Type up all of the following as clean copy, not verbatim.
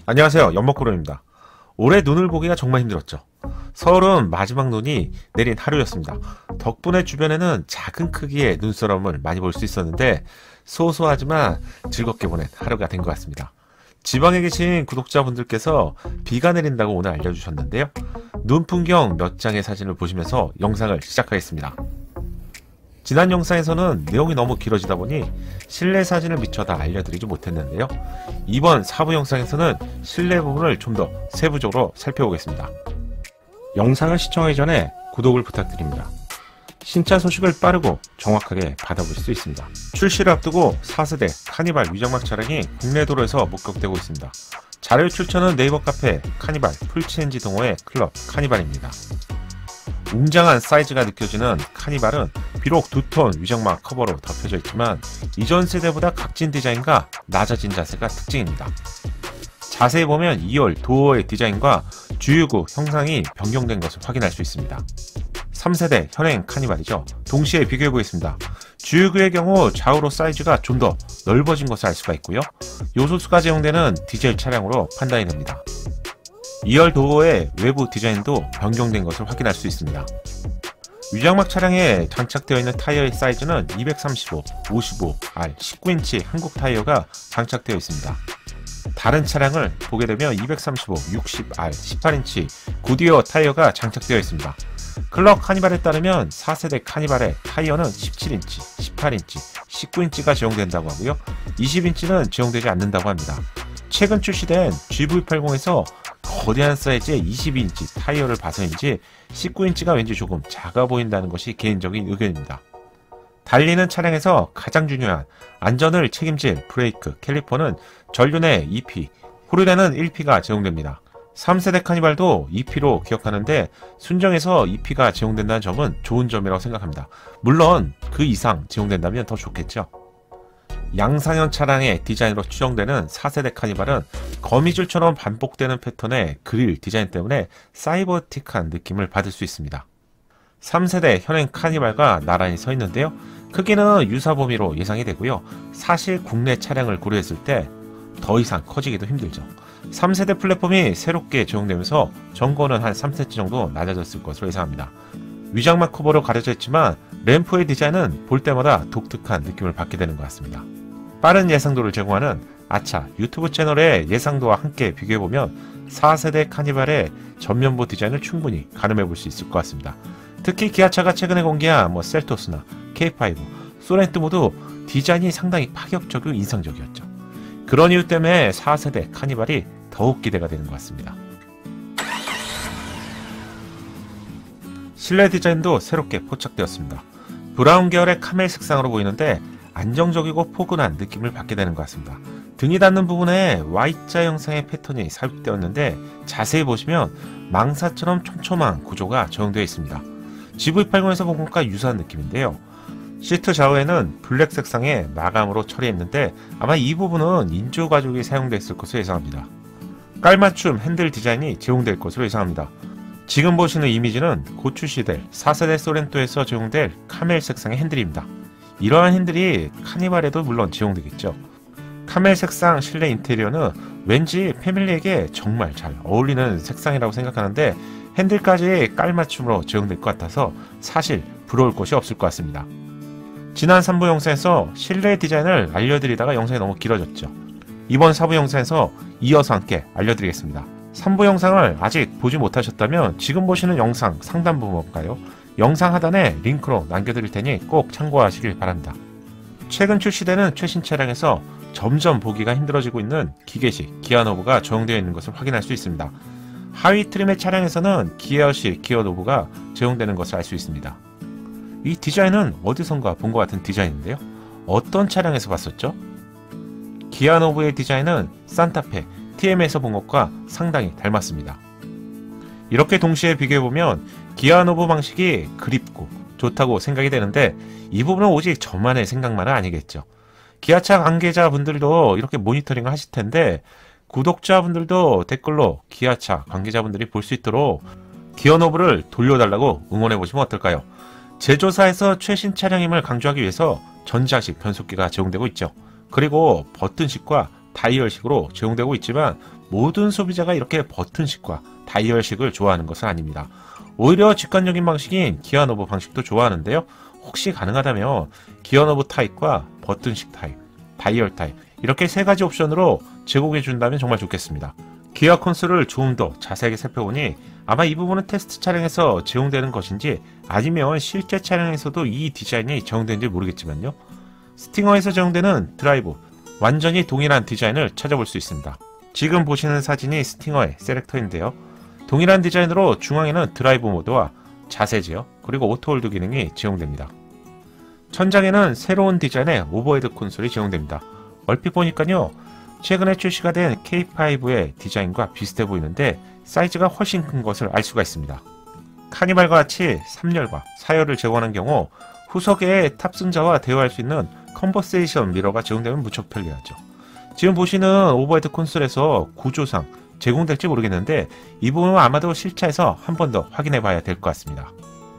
안녕하세요, 연목구름입니다. 올해 눈을 보기가 정말 힘들었죠. 서울은 마지막 눈이 내린 하루였습니다. 덕분에 주변에는 작은 크기의 눈썰움을 많이 볼 수 있었는데 소소하지만 즐겁게 보낸 하루가 된 것 같습니다. 지방에 계신 구독자분들께서 비가 내린다고 오늘 알려주셨는데요. 눈 풍경 몇 장의 사진을 보시면서 영상을 시작하겠습니다. 지난 영상에서는 내용이 너무 길어지다 보니 실내 사진을 미처 다 알려드리지 못했는데요. 이번 4부 영상에서는 실내 부분을 좀 더 세부적으로 살펴보겠습니다. 영상을 시청하기 전에 구독을 부탁드립니다. 신차 소식을 빠르고 정확하게 받아볼 수 있습니다. 출시를 앞두고 4세대 카니발 위장막 차량이 국내 도로에서 목격되고 있습니다. 자료 출처는 네이버 카페 카니발 풀체인지 동호회 클럽 카니발입니다. 웅장한 사이즈가 느껴지는 카니발은 비록 두톤 위장막 커버로 덮여져 있지만 이전 세대보다 각진 디자인과 낮아진 자세가 특징입니다. 자세히 보면 2열 도어의 디자인과 주유구 형상이 변경된 것을 확인할 수 있습니다. 3세대 현행 카니발이죠. 동시에 비교해 보겠습니다. 주유구의 경우 좌우로 사이즈가 좀 더 넓어진 것을 알 수가 있고요. 요소수가 제공되는 디젤 차량으로 판단이 됩니다. 2열 도어의 외부 디자인도 변경된 것을 확인할 수 있습니다. 위장막 차량에 장착되어 있는 타이어의 사이즈는 235, 55R, 19인치 한국 타이어가 장착되어 있습니다. 다른 차량을 보게 되면 235, 60R, 18인치 구디어 타이어가 장착되어 있습니다. 클럽 카니발에 따르면 4세대 카니발의 타이어는 17인치, 18인치, 19인치가 제공된다고 하고요. 20인치는 제공되지 않는다고 합니다. 최근 출시된 GV80에서 거대한 사이즈의 22인치 타이어를 봐서인지 19인치가 왠지 조금 작아 보인다는 것이 개인적인 의견입니다. 달리는 차량에서 가장 중요한 안전을 책임질 브레이크, 캘리퍼는 전륜의 2P, 후륜에는 1P가 제공됩니다. 3세대 카니발도 2P로 기억하는데 순정에서 2P가 제공된다는 점은 좋은 점이라고 생각합니다. 물론 그 이상 제공된다면 더 좋겠죠. 양상형 차량의 디자인으로 추정되는 4세대 카니발은 거미줄처럼 반복되는 패턴의 그릴 디자인 때문에 사이버틱한 느낌을 받을 수 있습니다. 3세대 현행 카니발과 나란히 서 있는데요. 크기는 유사 범위로 예상이 되고요. 사실 국내 차량을 고려했을 때 더 이상 커지기도 힘들죠. 3세대 플랫폼이 새롭게 제공되면서 전고는 한 3cm 정도 낮아졌을 것으로 예상합니다. 위장막 커버로 가려져 있지만 램프의 디자인은 볼 때마다 독특한 느낌을 받게 되는 것 같습니다. 빠른 예상도를 제공하는 아차 유튜브 채널의 예상도와 함께 비교해보면 4세대 카니발의 전면부 디자인을 충분히 가늠해 볼 수 있을 것 같습니다. 특히 기아차가 최근에 공개한 셀토스나 K5, 소렌토 모두 디자인이 상당히 파격적이고 인상적이었죠. 그런 이유 때문에 4세대 카니발이 더욱 기대가 되는 것 같습니다. 실내 디자인도 새롭게 포착되었습니다. 브라운 계열의 카멜 색상으로 보이는데 안정적이고 포근한 느낌을 받게 되는 것 같습니다. 등이 닿는 부분에 Y자 형상의 패턴이 삽입되었는데 자세히 보시면 망사처럼 촘촘한 구조가 적용되어 있습니다. GV80에서 본 것과 유사한 느낌인데요. 시트 좌우에는 블랙 색상의 마감으로 처리했는데 아마 이 부분은 인조 가죽이 사용됐을 것으로 예상합니다. 깔맞춤 핸들 디자인이 제공될 것으로 예상합니다. 지금 보시는 이미지는 곧 출시될 4세대 소렌토에서 제공될 카멜 색상의 핸들입니다. 이러한 핸들이 카니발에도 물론 제공되겠죠. 카멜 색상 실내 인테리어는 왠지 패밀리에게 정말 잘 어울리는 색상이라고 생각하는데 핸들까지 깔맞춤으로 제공될 것 같아서 사실 부러울 것이 없을 것 같습니다. 지난 3부 영상에서 실내 디자인을 알려드리다가 영상이 너무 길어졌죠. 이번 4부 영상에서 이어서 함께 알려드리겠습니다. 3부 영상을 아직 보지 못하셨다면 지금 보시는 영상 상단 부분일까요? 영상 하단에 링크로 남겨드릴 테니 꼭 참고하시길 바랍니다. 최근 출시되는 최신 차량에서 점점 보기가 힘들어지고 있는 기계식 기어 노브가 적용되어 있는 것을 확인할 수 있습니다. 하위 트림의 차량에서는 기어식 기어 노브가 제공되는 것을 알 수 있습니다. 이 디자인은 어디선가 본 것 같은 디자인인데요. 어떤 차량에서 봤었죠? 기어 노브의 디자인은 산타페, TM에서 본 것과 상당히 닮았습니다. 이렇게 동시에 비교해보면 기어 노브 방식이 그립고 좋다고 생각이 되는데 이 부분은 오직 저만의 생각만은 아니겠죠. 기아차 관계자분들도 이렇게 모니터링을 하실 텐데 구독자분들도 댓글로 기아차 관계자분들이 볼 수 있도록 기어 노브를 돌려달라고 응원해보시면 어떨까요? 제조사에서 최신 차량임을 강조하기 위해서 전자식 변속기가 제공되고 있죠. 그리고 버튼식과 다이얼식으로 제공되고 있지만 모든 소비자가 이렇게 버튼식과 다이얼식을 좋아하는 것은 아닙니다. 오히려 직관적인 방식인 기어노브 방식도 좋아하는데요. 혹시 가능하다면 기어노브 타입과 버튼식 타입, 다이얼 타입 이렇게 세 가지 옵션으로 제공해 준다면 정말 좋겠습니다. 기어 콘솔을 조금 더 자세하게 살펴보니 아마 이 부분은 테스트 차량에서 제공되는 것인지 아니면 실제 차량에서도 이 디자인이 적용되는지 모르겠지만요. 스팅어에서 제공되는 드라이브 완전히 동일한 디자인을 찾아볼 수 있습니다. 지금 보시는 사진이 스팅어의 셀렉터인데요. 동일한 디자인으로 중앙에는 드라이브 모드와 자세 제어 그리고 오토홀드 기능이 제공됩니다. 천장에는 새로운 디자인의 오버헤드 콘솔이 제공됩니다. 얼핏 보니까요, 최근에 출시가 된 K5의 디자인과 비슷해 보이는데 사이즈가 훨씬 큰 것을 알 수가 있습니다. 카니발과 같이 3열과 4열을 제공하는 경우 후석에 탑승자와 대화할 수 있는 컨버세이션 미러가 제공되면 무척 편리하죠. 지금 보시는 오버헤드 콘솔에서 구조상 제공될지 모르겠는데 이 부분은 아마도 실차에서 한 번 더 확인해 봐야 될 것 같습니다.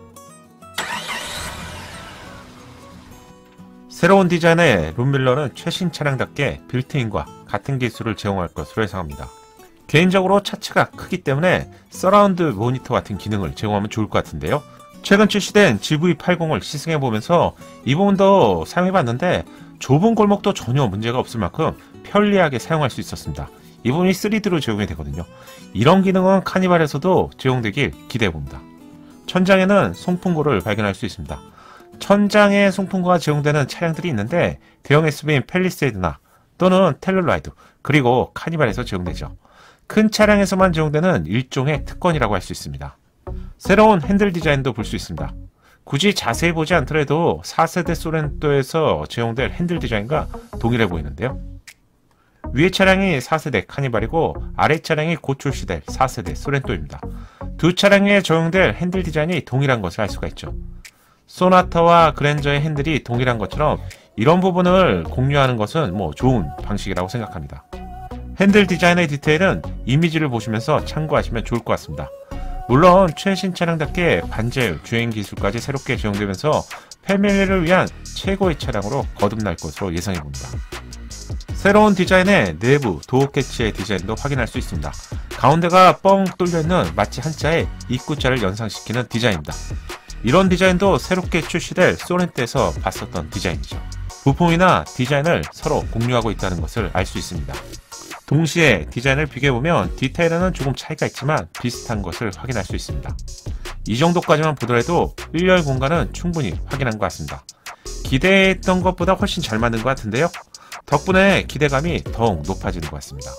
새로운 디자인의 룸밀러는 최신 차량답게 빌트인과 같은 기술을 제공할 것으로 예상합니다. 개인적으로 차체가 크기 때문에 서라운드 모니터 같은 기능을 제공하면 좋을 것 같은데요. 최근 출시된 GV80을 시승해보면서 이 부분도 사용해봤는데 좁은 골목도 전혀 문제가 없을 만큼 편리하게 사용할 수 있었습니다. 이 부분이 3D로 제공이 되거든요. 이런 기능은 카니발에서도 제공되길 기대해봅니다. 천장에는 송풍구를 발견할 수 있습니다. 천장에 송풍구가 제공되는 차량들이 있는데 대형 SUV인 팰리세이드나 또는 텔룰라이드 그리고 카니발에서 제공되죠. 큰 차량에서만 제공되는 일종의 특권이라고 할 수 있습니다. 새로운 핸들 디자인도 볼 수 있습니다. 굳이 자세히 보지 않더라도 4세대 소렌토에서 제공될 핸들 디자인과 동일해 보이는데요. 위에 차량이 4세대 카니발이고 아래 차량이 곧 출시될 4세대 소렌토입니다. 두 차량에 적용될 핸들 디자인이 동일한 것을 알 수가 있죠. 소나타와 그랜저의 핸들이 동일한 것처럼 이런 부분을 공유하는 것은 좋은 방식이라고 생각합니다. 핸들 디자인의 디테일은 이미지를 보시면서 참고하시면 좋을 것 같습니다. 물론 최신 차량답게 반제율, 주행 기술까지 새롭게 제공되면서 패밀리를 위한 최고의 차량으로 거듭날 것으로 예상해봅니다. 새로운 디자인의 내부 도어 캐치의 디자인도 확인할 수 있습니다. 가운데가 뻥 뚫려있는 마치 한자의 입구자를 연상시키는 디자인입니다. 이런 디자인도 새롭게 출시될 소렌토에서 봤었던 디자인이죠. 부품이나 디자인을 서로 공유하고 있다는 것을 알 수 있습니다. 동시에 디자인을 비교해보면 디테일에는 조금 차이가 있지만 비슷한 것을 확인할 수 있습니다. 이 정도까지만 보더라도 1열 공간은 충분히 확인한 것 같습니다. 기대했던 것보다 훨씬 잘 만든 것 같은데요. 덕분에 기대감이 더욱 높아지는 것 같습니다.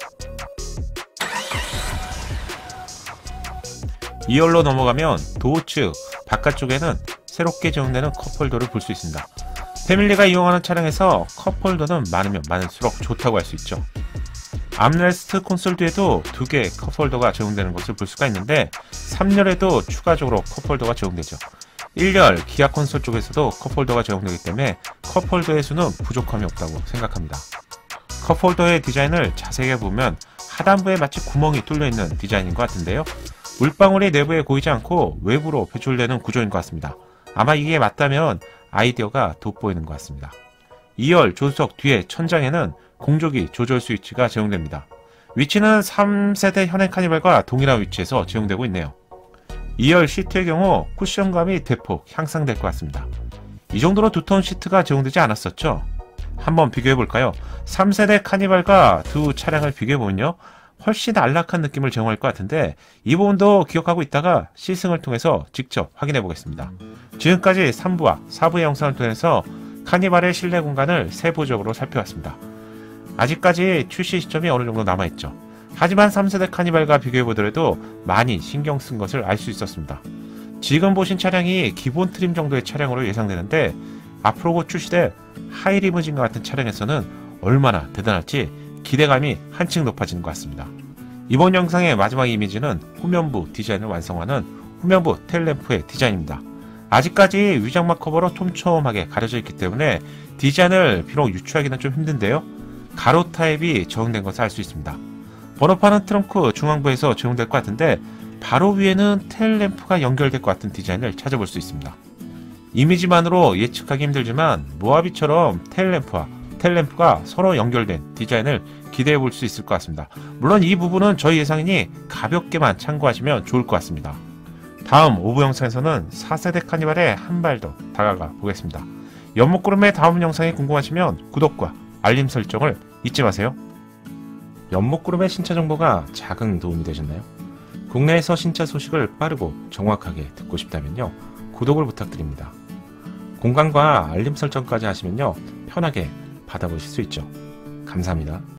2열로 넘어가면 도어 측 바깥쪽에는 새롭게 제공되는 컵홀더를 볼 수 있습니다. 패밀리가 이용하는 차량에서 컵홀더는 많으면 많을수록 좋다고 할 수 있죠. 암레스트 콘솔 뒤에도 2개의 컵홀더가 제공되는 것을 볼 수가 있는데 3열에도 추가적으로 컵홀더가 제공되죠. 1열 기아 콘솔 쪽에서도 컵홀더가 제공되기 때문에 컵홀더의 수는 부족함이 없다고 생각합니다. 컵홀더의 디자인을 자세히 보면 하단부에 마치 구멍이 뚫려있는 디자인인 것 같은데요. 물방울이 내부에 고이지 않고 외부로 배출되는 구조인 것 같습니다. 아마 이게 맞다면 아이디어가 돋보이는 것 같습니다. 2열 조수석 뒤에 천장에는 공조기 조절 스위치가 제공됩니다. 위치는 3세대 현행 카니발과 동일한 위치에서 제공되고 있네요. 2열 시트의 경우 쿠션감이 대폭 향상될 것 같습니다. 이 정도로 두터운 시트가 제공되지 않았었죠? 한번 비교해볼까요? 3세대 카니발과 두 차량을 비교해보면요, 훨씬 안락한 느낌을 제공할 것 같은데 이 부분도 기억하고 있다가 시승을 통해서 직접 확인해 보겠습니다. 지금까지 3부와 4부의 영상을 통해서 카니발의 실내 공간을 세부적으로 살펴봤습니다. 아직까지 출시 시점이 어느 정도 남아있죠. 하지만 3세대 카니발과 비교해보더라도 많이 신경 쓴 것을 알 수 있었습니다. 지금 보신 차량이 기본 트림 정도의 차량으로 예상되는데 앞으로 곧 출시될 하이리무진과 같은 차량에서는 얼마나 대단할지 기대감이 한층 높아지는 것 같습니다. 이번 영상의 마지막 이미지는 후면부 디자인을 완성하는 후면부 테일램프의 디자인입니다. 아직까지 위장막 커버로 촘촘하게 가려져 있기 때문에 디자인을 비록 유추하기는 좀 힘든데요. 가로 타입이 적용된 것을 알 수 있습니다. 번호판은 트렁크 중앙부에서 제공될 것 같은데 바로 위에는 테일램프가 연결될 것 같은 디자인을 찾아볼 수 있습니다. 이미지만으로 예측하기 힘들지만 모하비처럼 테일램프와 텔램프가 서로 연결된 디자인을 기대해 볼 수 있을 것 같습니다. 물론 이 부분은 저희 예상이니 가볍게만 참고하시면 좋을 것 같습니다. 다음 오브 영상에서는 4세대 카니발에 한 발 더 다가가 보겠습니다. 연목구름의 다음 영상이 궁금하시면 구독과 알림 설정을 잊지 마세요. 연목구름의 신차 정보가 작은 도움이 되셨나요? 국내에서 신차 소식을 빠르고 정확하게 듣고 싶다면요, 구독을 부탁드립니다. 공간과 알림 설정까지 하시면요, 편하게 받아보실 수 있죠. 감사합니다.